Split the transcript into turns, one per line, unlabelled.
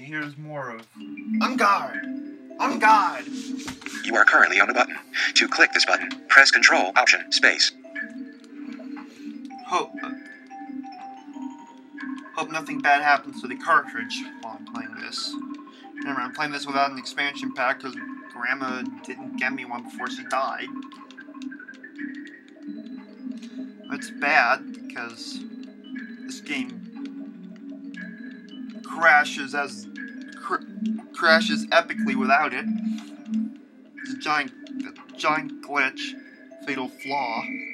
Here's more of enguard. Enguard.
You are currently on a button. To click this button, press Control, Option, Space.
Hope nothing bad happens to the cartridge while I'm playing this. Remember, I'm playing this without an expansion pack because Grandma didn't get me one before she died. It's bad because this game crashes epically without it. It's a giant glitch, fatal flaw.